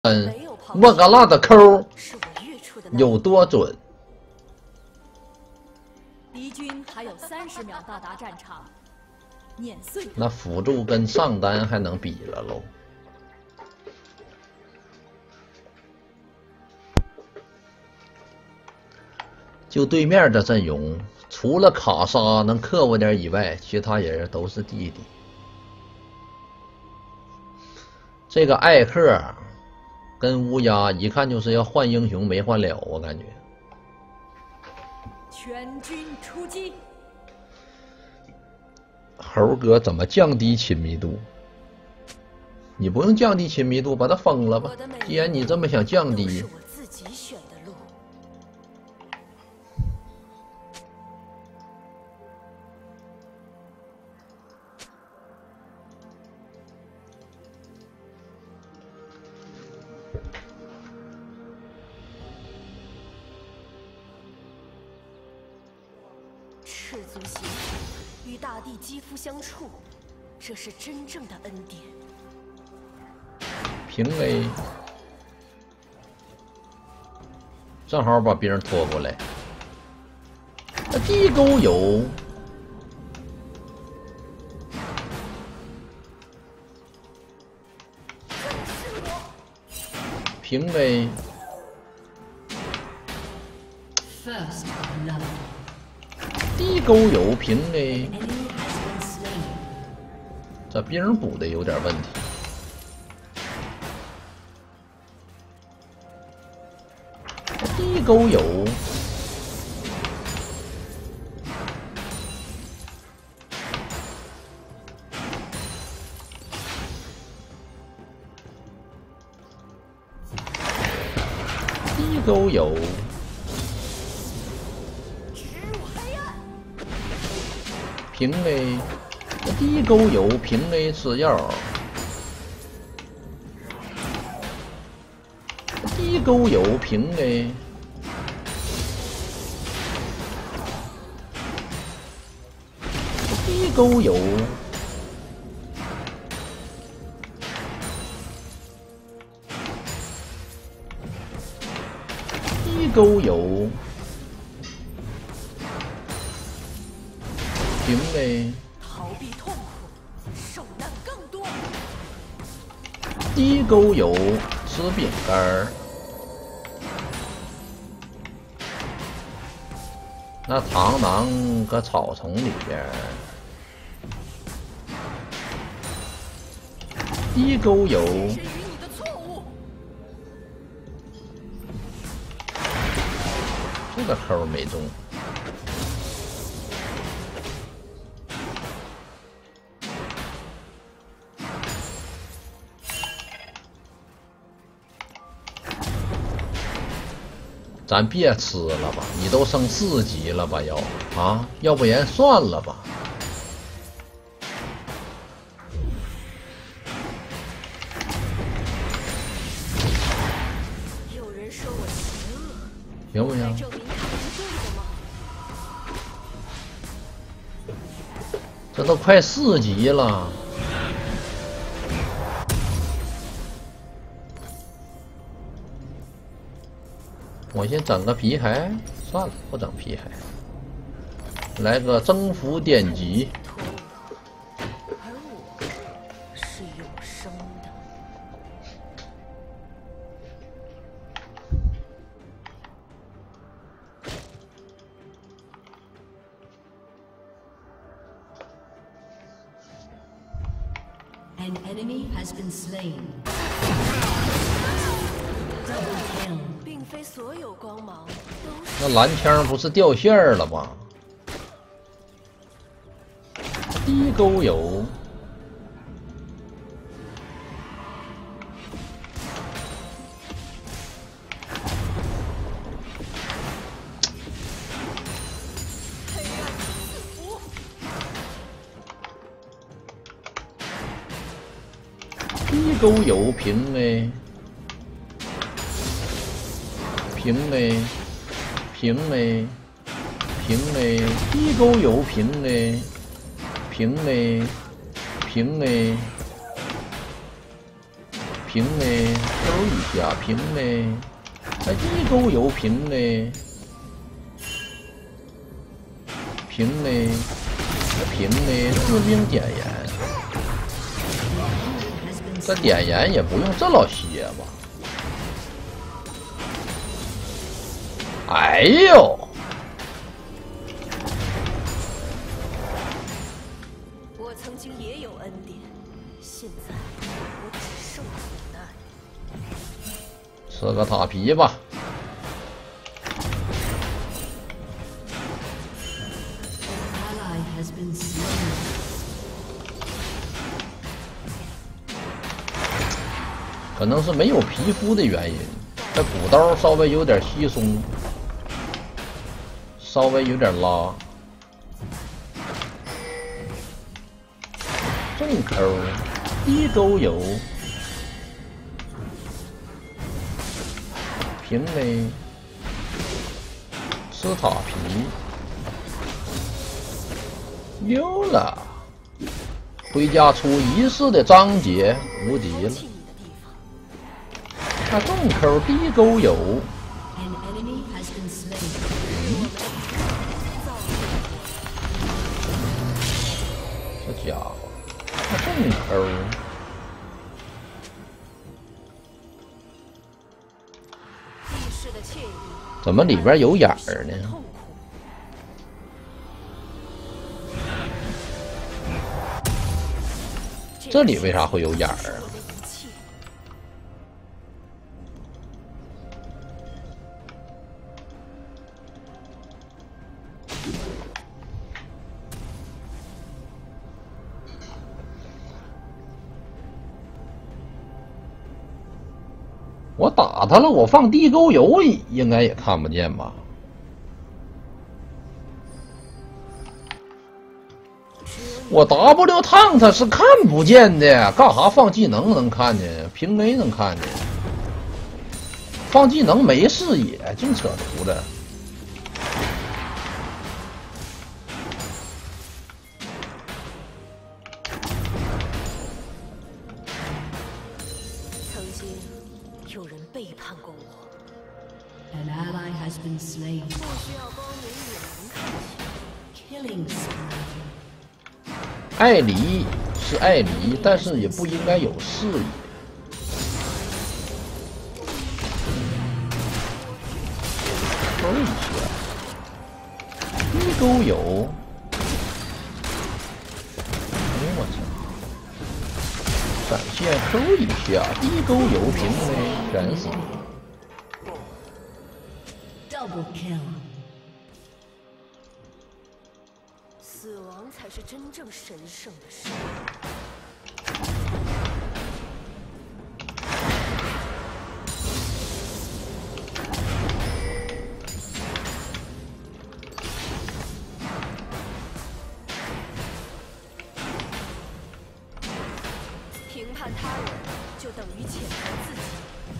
我个拉的抠有多准？ 敌军还有30秒到达战场，碾碎。 那辅助跟上单还能比了喽？就对面的阵容，除了卡莎能克我点以外，其他人都是弟弟。这个艾克跟乌鸦一看就是要换英雄没换了，我感觉。 全军出击！ 猴哥怎么降低亲密度？你不用降低亲密度，把他封了吧。既然你这么想降低， 是我自己选的路。赤足行与大地肌肤相触，这是真正的恩典。 平 A， 正好把别人拖过来。地沟油，平 A。地沟油平 A， 这兵补的有点问题。地沟油，地沟油。平 A， 地沟油平 A 吃药，地沟油平 A， 地沟油，地沟油。平 A， 逃避痛苦，受难更多。 地沟油吃饼干儿，那螳螂搁草丛里边。地沟油，这个扣没中。咱别吃了吧，你都升4级了吧？要不然算了吧。 有人说我邪恶， 行不行？ 证明他们是对的吗？ 这都快4级了。我先整个皮骸，算了，不整皮骸，来个征服典籍。 而我是永生的。 An enemy has been slain. Double kill. 并非所有光芒都是。 那蓝枪不是掉线儿了吗？地沟油，地沟油平 A。平 A， 平 A， 平 A， 地沟油平 A， 平 A， 平 A， 平嘞，Q 一下平嘞，还地沟油平嘞，平嘞，平嘞，士兵点燃。这点燃也不用这老些吧？哎呦！ 我曾经也有恩典，现在我只剩苦难。 吃个塔皮吧。可能是没有皮肤的原因，这骨刀稍微有点稀松，稍微有点拉。重口，低沟油，平嘞，吃塔皮，溜了。回家出仪式的章节无敌了。他重口低沟油，这家伙，他重口，怎么里边有眼儿呢？这里为啥会有眼儿啊？我打他了，我放地沟油应该也看不见吧？我 W 烫他是看不见的，干啥放技能能看见？平 A 能看见，放技能没视野，净扯犊子。 曾经有人背叛过我。 An ally has been slain. 不需要光明眼人看清。 Killing spree. 艾黎是艾黎，但是也不应该有视野。抽一下，地沟油。哎呦我操！闪现抽一下，地沟油平嘞，燃死。 Double kill. 死亡才是真正神圣的事。评判他人，就等于谴责自己。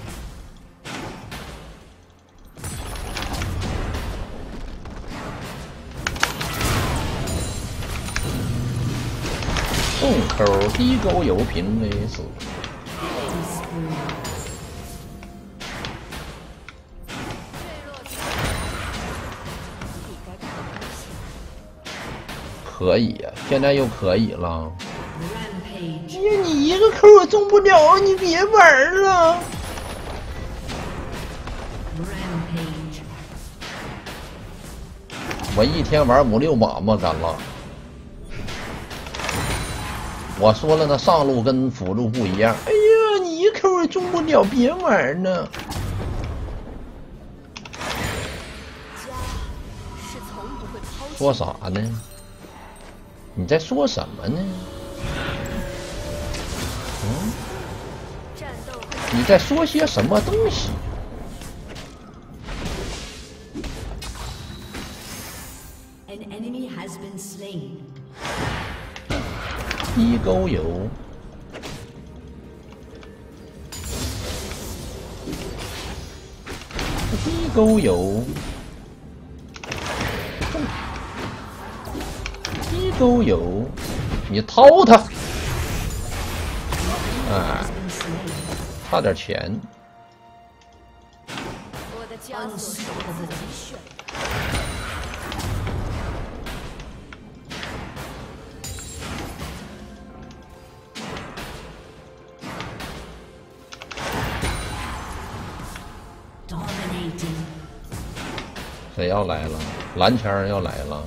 重口低沟油平 A 死。可以呀、现在又可以了。哎呀，你一个扣我中不了，你别玩了。我一天玩5-6把嘛，干了。我说了，那上路跟辅助不一样。哎呀，你一扣也中不了，别玩呢。说啥呢？你在说什么呢？嗯？你在说些什么东西？地沟油，地沟油，地沟油，你掏它！哎， 差点钱。 我的枷锁是我自己选的。 谁要来了？蓝枪要来了。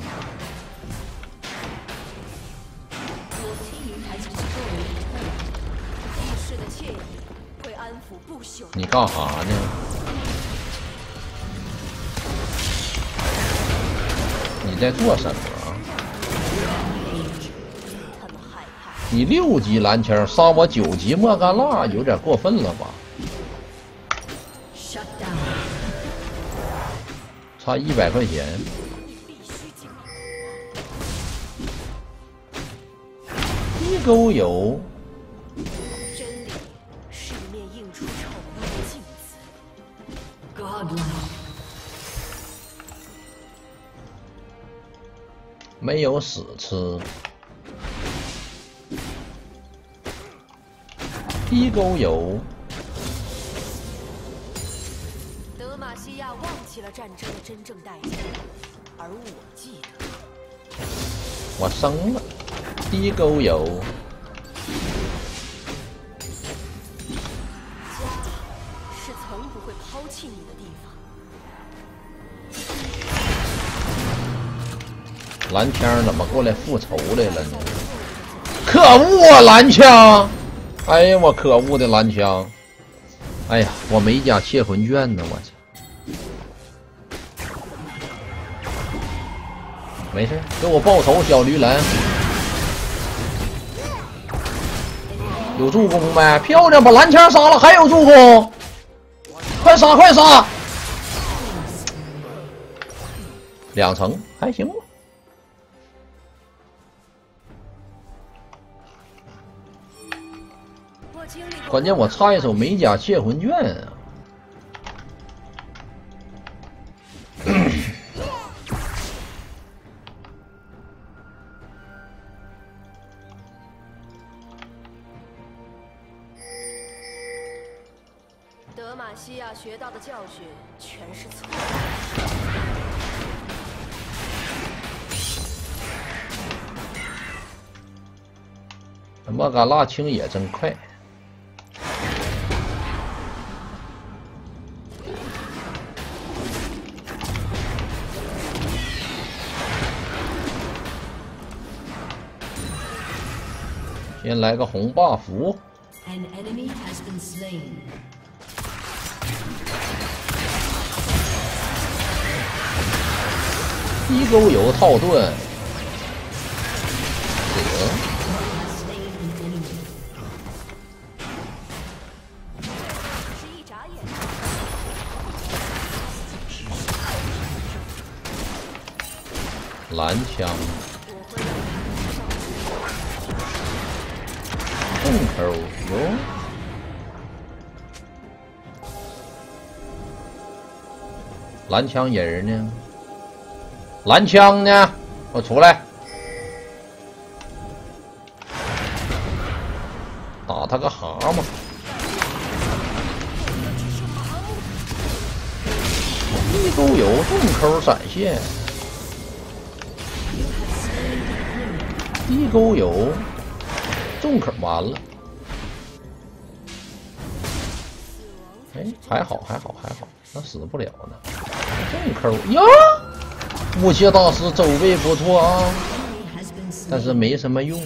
历世的惬意会安抚不朽。 你干啥呢？你在做什么？ 他们害怕。 你6级蓝枪杀我9级莫甘娜，有点过分了吧？ 差100块钱。地沟油。 真理是一面映出丑恶的镜子。 Godlike。 没有屎吃。地沟油。 德玛西亚忘记了战争的真正代价，而我记得。 我生了，地沟油。 家是从不会抛弃你的地方。 蓝枪怎么过来复仇来了呢？可恶啊，蓝枪！哎呀，我可恶的蓝枪！哎呀，我美甲窃魂卷呢，我操！ 没事，给我报仇，小驴人。有助攻没？漂亮，把蓝枪杀了，还有助攻，快杀快杀！2层还行吧。关键我差一手美甲窃魂卷啊！ 德玛西亚学到的教训全是错的。莫甘娜清野真快。先来个红 buff。 An enemy has been slain. 地沟油套盾， 是一眨眼。 蓝枪，重口油，蓝枪人呢？蓝枪呢？我出来，打他个蛤蟆！地沟油重口闪现，地沟油重口完了。哎，还好，那死不了呢。重口呀！武器大师走位不错啊，但是没什么用。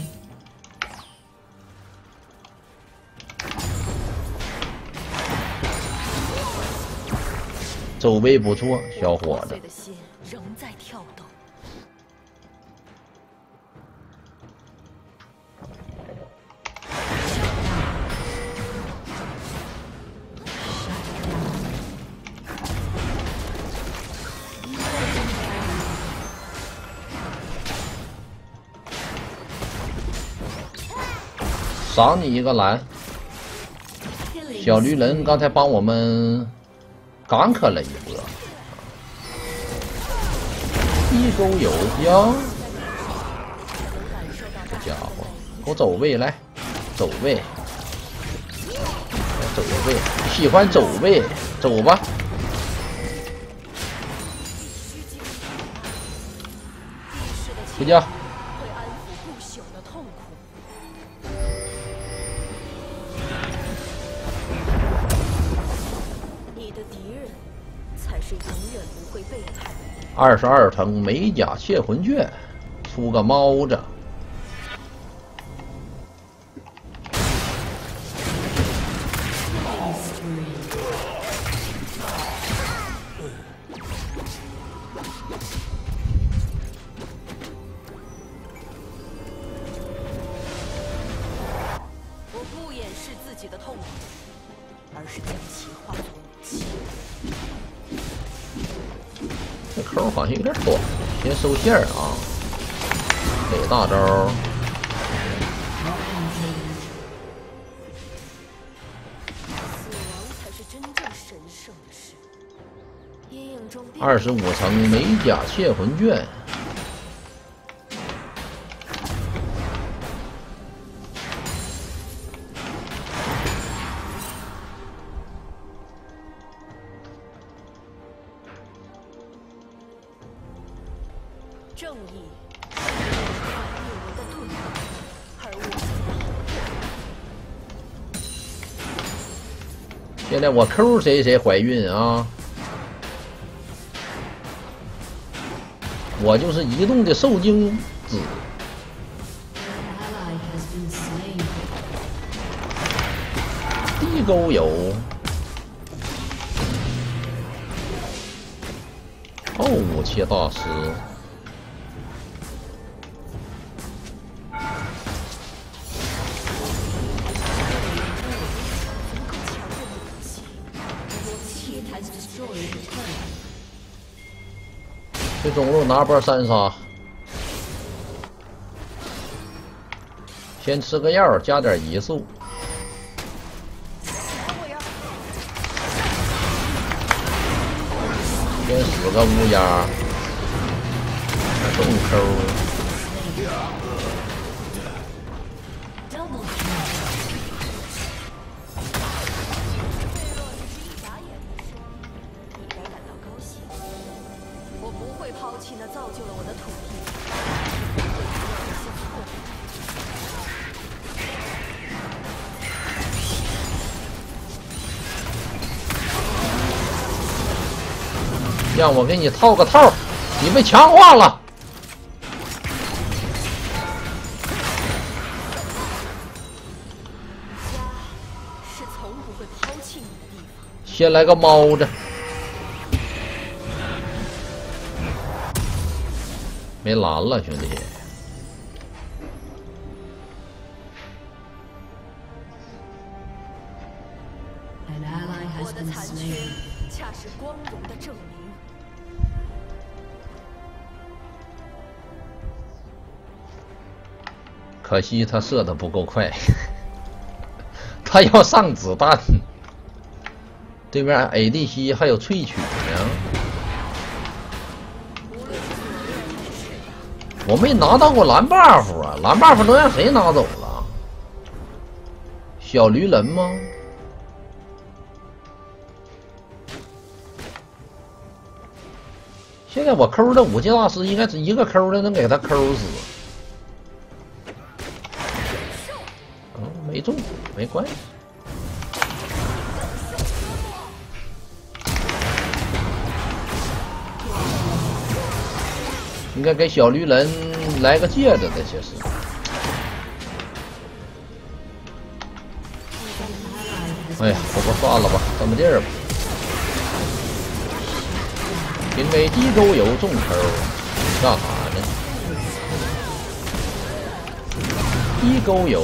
走位不错，小伙子。 的心仍在跳动。 赏你一个蓝，小驴人刚才帮我们干克了一波。地沟油呀，这家伙给我走位来，走位。 走呗，喜欢走呗，走吧。回家。 会安抚不朽的痛苦。你的敌人才是永远不会背叛的。 22层美甲窃魂卷，出个猫子。 我不掩饰自己的痛苦，而是将其化作武器。 这口好像有点短，先收线啊！给大招。 死亡才是真正神圣的事。阴影中 25层美甲窃魂卷。 正义是令人的盾牌，而我现在我 Q 谁怀孕啊？我就是移动的受精子。地沟油。后武器大师。去中路拿波3杀，先吃个药，加点移速。先死个乌鸦，重抠。 抛弃那造就了我的土地。 让我给你套个套，你被强化了。 家是从不会抛弃你的地方。 先来个猫子。没蓝了，兄弟。 我的残缺，恰是光荣的证明。 可惜他射的不够快，他要上子弹。对面 ADC 还有萃取呢。我没拿到过蓝 buff 啊，蓝 buff 都让谁拿走了？小驴人吗？现在我抠的武器大师应该是一个抠的能给他抠死。没中，没关系。应该给小驴人来个戒指的，其实。哎呀，不过算了吧，这么地儿吧。因为地沟油重抠，你干啥呢？地沟油。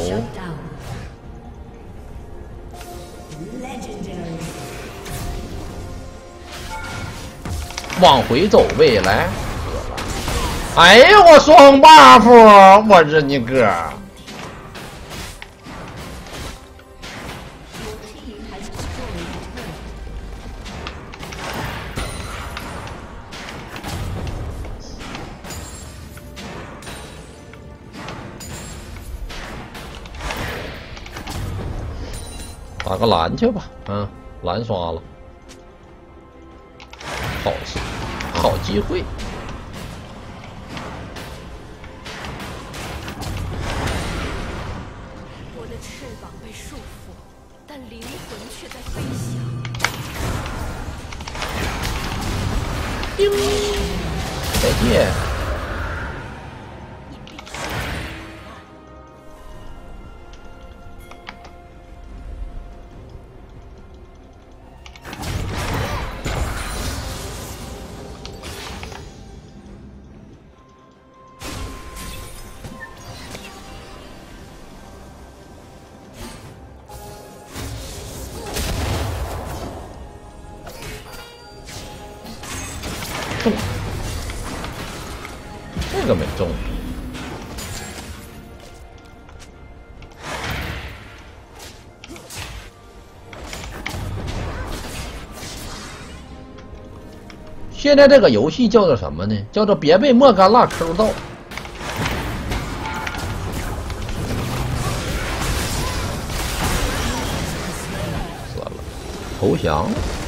往回走呗，来。哎呀，我双 buff， 我日你哥！ 打个蓝去吧，蓝刷了，好事，好机会。 我的翅膀被束缚，但灵魂却在飞翔。 叮，再见。 你必须中，这个没中。现在这个游戏叫做什么呢？叫做别被莫甘娜抠到。算了，投降了。